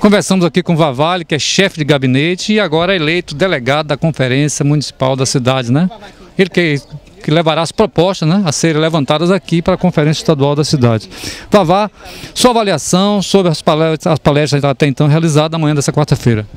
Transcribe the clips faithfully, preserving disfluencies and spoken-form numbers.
Conversamos aqui com o Vavalli, que é chefe de gabinete e agora eleito delegado da Conferência Municipal da cidade, né? Ele que, que levará as propostas, né, a serem levantadas aqui para a Conferência Estadual da cidade. Vavá, sua avaliação sobre as palestras, as palestras até então realizadas amanhã dessa quarta-feira.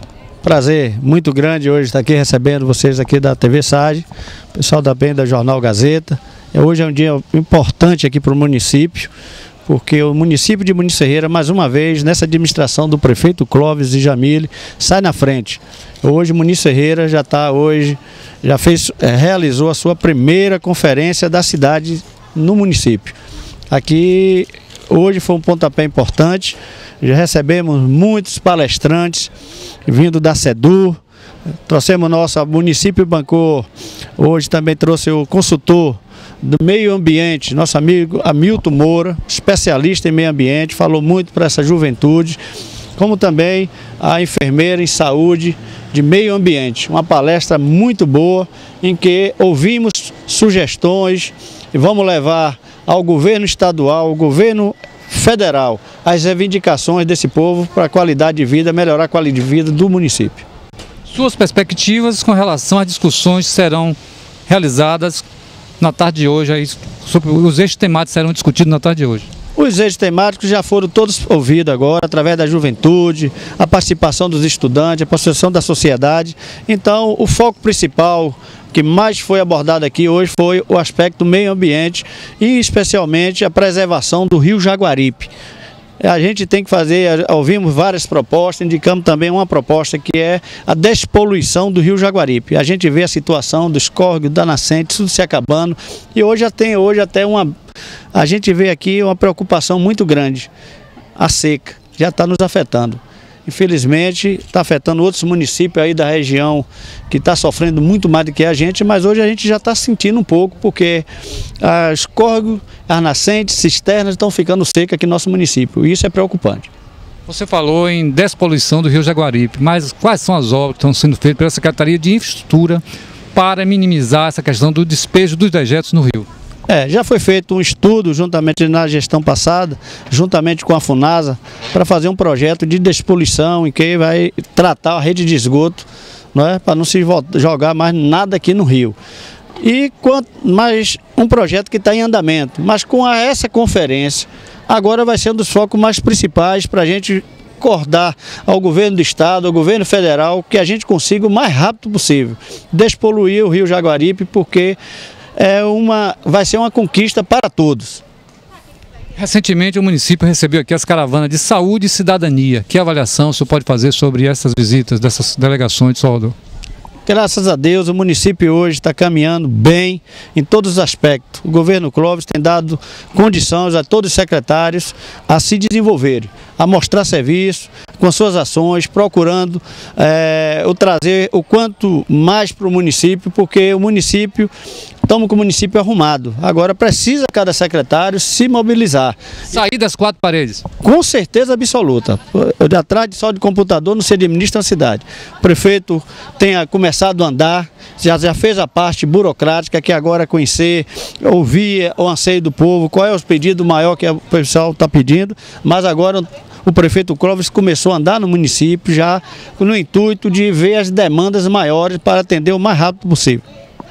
Prazer muito grande hoje estar aqui recebendo vocês aqui da T V SAD, pessoal da bem da Jornal Gazeta. Hoje é um dia importante aqui para o município, porque o município de Muniz Ferreira, mais uma vez, nessa administração do prefeito Clóvis e Jamile, sai na frente. Hoje Muniz Ferreira já está hoje, já fez, é, realizou a sua primeira conferência da cidade no município. Aqui hoje foi um pontapé importante, já recebemos muitos palestrantes vindo da SEDUR, trouxemos nosso município bancou, hoje também trouxe o consultor do meio ambiente, nosso amigo Hamilton Moura, especialista em meio ambiente, falou muito para essa juventude, como também a enfermeira em saúde de meio ambiente. Uma palestra muito boa em que ouvimos sugestões e vamos levar ao governo estadual, ao governo federal, as reivindicações desse povo para a qualidade de vida, melhorar a qualidade de vida do município. Suas perspectivas com relação às discussões que serão realizadas na tarde de hoje, aí, sobre os eixos temáticos serão discutidos na tarde de hoje. Os eixos temáticos já foram todos ouvidos agora, através da juventude, a participação dos estudantes, a participação da sociedade. Então, o foco principal que mais foi abordado aqui hoje foi o aspecto do meio ambiente e especialmente a preservação do rio Jaguaripe. A gente tem que fazer, ouvimos várias propostas, indicamos também uma proposta que é a despoluição do rio Jaguaripe. A gente vê a situação dos córregos, da nascente, tudo se acabando e hoje já tem hoje até uma, a gente vê aqui uma preocupação muito grande, a seca, já está nos afetando. Infelizmente está afetando outros municípios aí da região que está sofrendo muito mais do que a gente, mas hoje a gente já está sentindo um pouco, porque os córregos, as nascentes, cisternas estão ficando secas aqui no nosso município, e isso é preocupante. Você falou em despoluição do rio Jaguaripe, mas quais são as obras que estão sendo feitas pela Secretaria de Infraestrutura para minimizar essa questão do despejo dos dejetos no rio? É, já foi feito um estudo juntamente na gestão passada, juntamente com a FUNASA, para fazer um projeto de despoluição em que vai tratar a rede de esgoto, não é, para não se jogar mais nada aqui no rio. E mais um projeto que está em andamento, mas com a, essa conferência, agora vai ser um dos focos mais principais para a gente acordar ao governo do estado, ao governo federal, que a gente consiga o mais rápido possível despoluir o rio Jaguaripe, porque É uma, vai ser uma conquista para todos. Recentemente o município recebeu aqui as caravanas de saúde e cidadania. Que avaliação o senhor pode fazer sobre essas visitas dessas delegações de Salvador? Graças a Deus o município hoje está caminhando bem em todos os aspectos. O governo Clóvis tem dado condições a todos os secretários a se desenvolverem, a mostrar serviço com suas ações, procurando é, o trazer o quanto mais para o município, porque o município, estamos com o município arrumado. Agora precisa cada secretário se mobilizar. Sair das quatro paredes. Com certeza absoluta. De atrás de só de computador não se administra a cidade. O prefeito tem começado a andar, já, já fez a parte burocrática, que agora é conhecer, ouvir o anseio do povo, qual é o pedido maior que o pessoal está pedindo, mas agora o prefeito Clóvis começou a andar no município já no intuito de ver as demandas maiores para atender o mais rápido possível.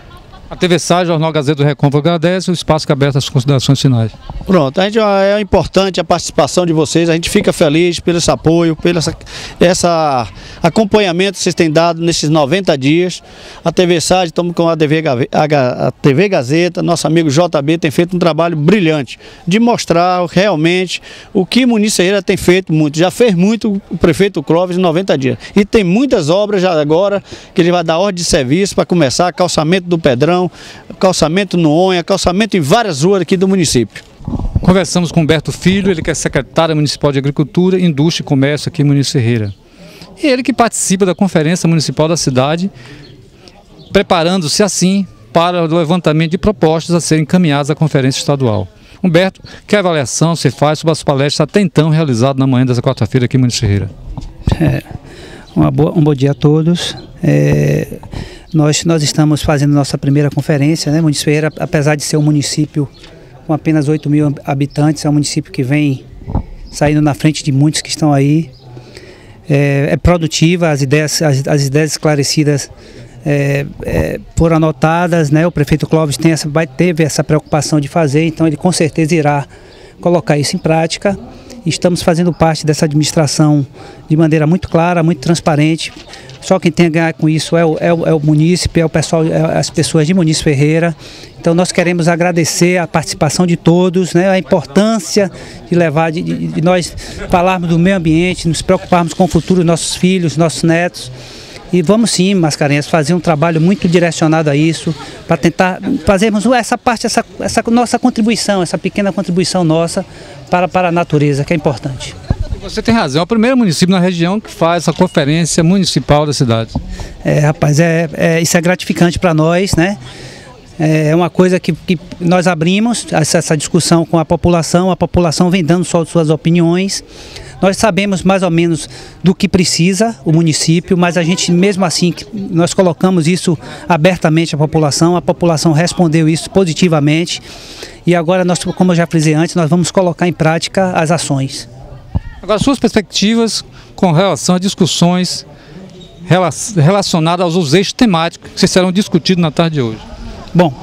A T V SAD, Jornal Gazeta do Recôncavo, agradece o espaço que é aberto às considerações finais. Pronto, a gente, é importante a participação de vocês, a gente fica feliz pelo esse apoio, pelo essa, essa acompanhamento que vocês têm dado nesses noventa dias. A T V SAD, estamos com a T V, a T V Gazeta, nosso amigo J B tem feito um trabalho brilhante de mostrar realmente o que Muniz Ferreira tem feito muito. Já fez muito o prefeito Clóvis em noventa dias. E tem muitas obras já agora que ele vai dar ordem de serviço para começar, calçamento do Pedrão, calçamento no Onha, calçamento em várias ruas aqui do município. Conversamos com Humberto Filho, ele que é secretário municipal de Agricultura, Indústria e Comércio aqui em Muniz Ferreira. E ele que participa da Conferência Municipal da cidade, preparando-se assim para o levantamento de propostas a serem encaminhadas à Conferência Estadual. Humberto, que avaliação você faz sobre as palestras até então realizadas na manhã dessa quarta-feira aqui em Muniz Ferreira? É, uma boa, um bom dia a todos. É... Nós, nós estamos fazendo nossa primeira conferência, né? Muniz Ferreira, apesar de ser um município com apenas oito mil habitantes, é um município que vem saindo na frente de muitos que estão aí. é, é produtiva, as ideias, as, as ideias esclarecidas é, é, foram anotadas, né? O prefeito Clóvis tem essa, vai, teve essa preocupação de fazer, então ele com certeza irá colocar isso em prática. Estamos fazendo parte dessa administração de maneira muito clara, muito transparente. Só quem tem a ganhar com isso é o, é o, é o munícipe, é o pessoal, é as pessoas de Muniz Ferreira. Então nós queremos agradecer a participação de todos, né, a importância de levar, de, de, de nós falarmos do meio ambiente, nos preocuparmos com o futuro dos nossos filhos, nossos netos. E vamos sim, Mascarenhas, fazer um trabalho muito direcionado a isso, para tentar fazermos essa parte, essa, essa nossa contribuição, essa pequena contribuição nossa para, para a natureza, que é importante. Você tem razão, é o primeiro município na região que faz essa conferência municipal da cidade. É, rapaz, é, é, isso é gratificante para nós, né? É uma coisa que, que nós abrimos essa, essa discussão com a população, a população vem dando só suas opiniões. Nós sabemos mais ou menos do que precisa o município, mas a gente mesmo assim, nós colocamos isso abertamente à população, a população respondeu isso positivamente e agora, nós, como eu já frisei antes, nós vamos colocar em prática as ações. Agora, suas perspectivas com relação a discussões relacionadas aos eixos temáticos que serão discutidos na tarde de hoje. Bom,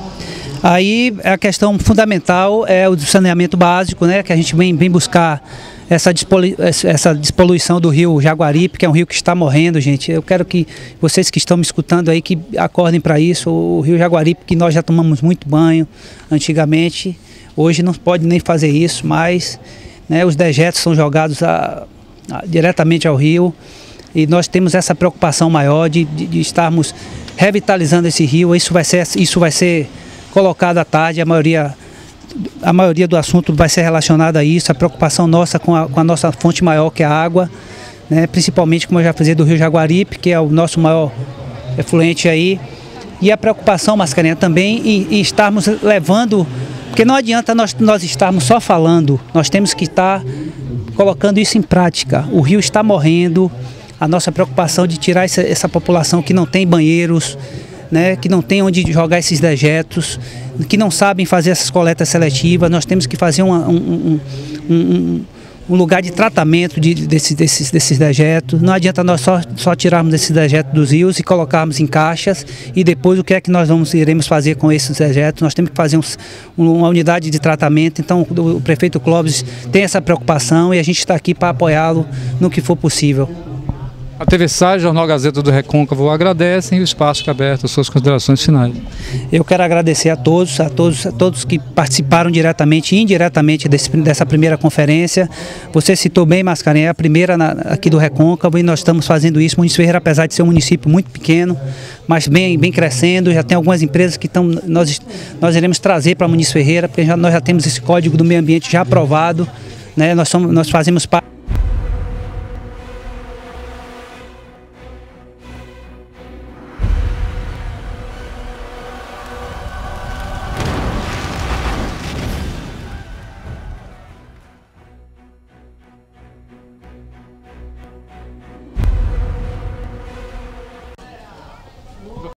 aí a questão fundamental é o saneamento básico, né, que a gente vem, vem buscar essa, despolu essa despoluição do rio Jaguaripe, que é um rio que está morrendo, gente. Eu quero que vocês que estão me escutando aí, que acordem para isso. O rio Jaguaripe, que nós já tomamos muito banho antigamente, hoje não pode nem fazer isso, mas né, os dejetos são jogados a, a, diretamente ao rio e nós temos essa preocupação maior de, de, de estarmos revitalizando esse rio. Isso vai ser, isso vai ser colocado à tarde, a maioria, a maioria do assunto vai ser relacionado a isso, a preocupação nossa com a, com a nossa fonte maior, que é a água, né, principalmente, como eu já falei, do rio Jaguaripe, que é o nosso maior efluente aí, e a preocupação, Mascarenhas, também em, em estarmos levando, porque não adianta nós, nós estarmos só falando, nós temos que estar colocando isso em prática. O rio está morrendo, a nossa preocupação de tirar essa, essa população que não tem banheiros, né, que não tem onde jogar esses dejetos, que não sabem fazer essas coletas seletivas. Nós temos que fazer uma, um, um, um, um lugar de tratamento de, desse, desses, desses dejetos. Não adianta nós só, só tirarmos esses dejetos dos rios e colocarmos em caixas e depois o que é que nós vamos, iremos fazer com esses dejetos. Nós temos que fazer uns, uma unidade de tratamento. Então o, o prefeito Clóvis tem essa preocupação e a gente está aqui para apoiá-lo no que for possível. A T V Sage, Jornal Gazeta do Recôncavo agradecem e o espaço fica aberto. As suas considerações finais. Eu quero agradecer a todos, a todos, a todos que participaram diretamente e indiretamente desse, dessa primeira conferência. Você citou bem, Mascarenhas, é a primeira na, aqui do Recôncavo e nós estamos fazendo isso. Muniz Ferreira, apesar de ser um município muito pequeno, mas bem, bem crescendo, já tem algumas empresas que estão, nós, nós iremos trazer para Muniz Ferreira, porque já, nós já temos esse código do meio ambiente já aprovado, né? Nós, somos, nós fazemos parte